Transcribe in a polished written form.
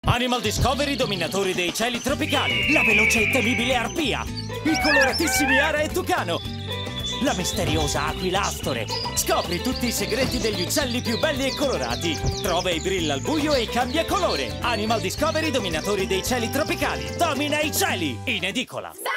Animal Discovery, dominatori dei cieli tropicali. La veloce e temibile arpia. I coloratissimi ara e tucano. La misteriosa aquila astore. Scopri tutti i segreti degli uccelli più belli e colorati. Trova e brilla al buio e cambia colore. Animal Discovery, dominatori dei cieli tropicali. Domina i cieli! In edicola.